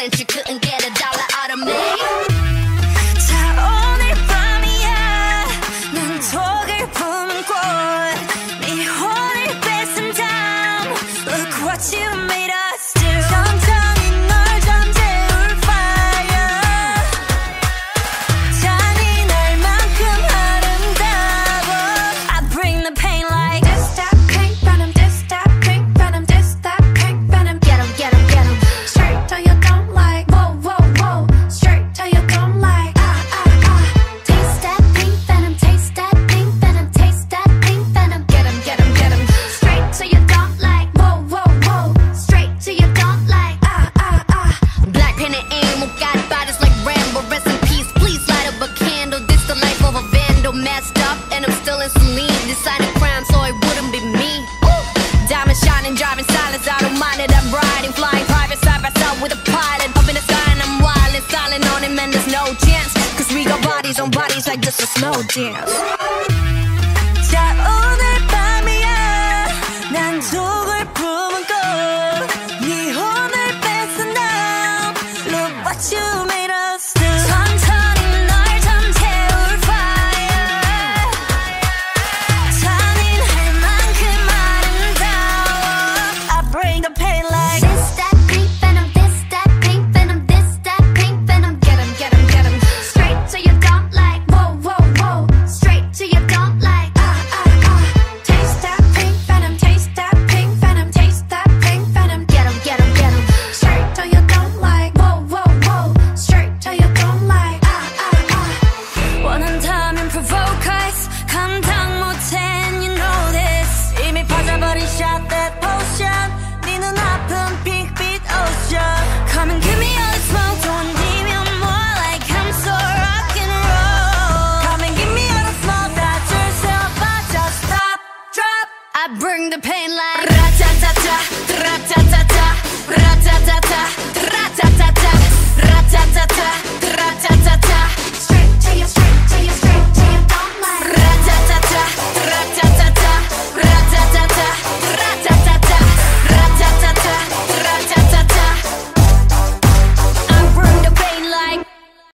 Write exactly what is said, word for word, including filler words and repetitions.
and she couldn't get a dollar out of me. 자 오늘 밤이야 난 독을 품고 네 혼을 뺏은 다음 Look what you made us do 천천히 널 잠재울 fire 잔인할만큼 아름다워 I bring the pain like This that pink venom, this that pink venom, this that pink venom Get 'em, get 'em, get 'em. Straight till you don't like Whoa, whoa, whoa Straight till you don't like Ah, ah, ah Taste that pink venom, taste that pink venom, taste that pink venom. Get 'em, get 'em, get 'em Straight till you don't like Whoa, whoa, whoa Straight till you don't like. Ah, ah, ah Blackpink and animal got bodies like Rambo. Rest in peace, please light up a candle. This the life of a vandal, messed up, and I'm still in saline. Deciding crime, so it wouldn't be me. Ooh. Diamond shining, driving silence. I don't mind it. I'm riding, flying private side by side with a pilot. Up in the sky and I'm wild and silent on him, and there's no chance. Cause we got bodies on bodies like just a slow dance.